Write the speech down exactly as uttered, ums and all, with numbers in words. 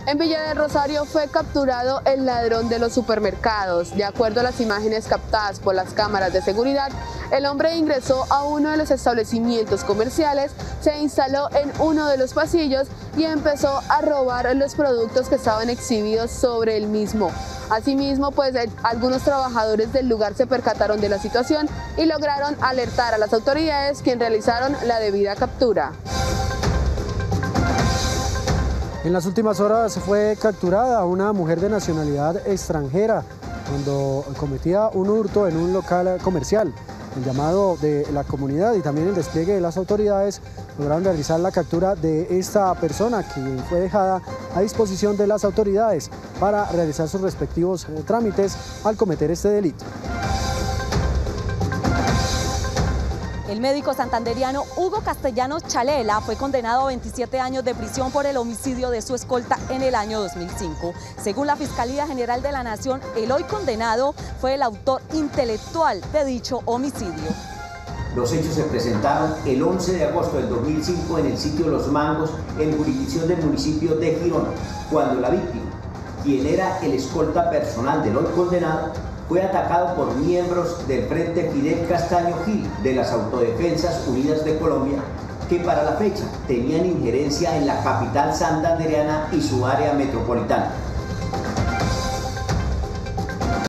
En Villa del Rosario fue capturado el ladrón de los supermercados. De acuerdo a las imágenes captadas por las cámaras de seguridad, el hombre ingresó a uno de los establecimientos comerciales, se instaló en uno de los pasillos y empezó a robar los productos que estaban exhibidos sobre el mismo. Asimismo, pues algunos trabajadores del lugar se percataron de la situación y lograron alertar a las autoridades, quienes realizaron la debida captura. En las últimas horas fue capturada una mujer de nacionalidad extranjera cuando cometía un hurto en un local comercial. El llamado de la comunidad y también el despliegue de las autoridades lograron realizar la captura de esta persona, que fue dejada a disposición de las autoridades para realizar sus respectivos trámites al cometer este delito. El médico santanderiano Hugo Castellanos Chalela fue condenado a veintisiete años de prisión por el homicidio de su escolta en el año dos mil cinco. Según la Fiscalía General de la Nación, el hoy condenado fue el autor intelectual de dicho homicidio. Los hechos se presentaron el once de agosto del dos mil cinco en el sitio Los Mangos, en jurisdicción del municipio de Girón, cuando la víctima, quien era el escolta personal del hoy condenado, fue atacado por miembros del Frente Fidel Castaño Gil de las Autodefensas Unidas de Colombia, que para la fecha tenían injerencia en la capital santandereana y su área metropolitana.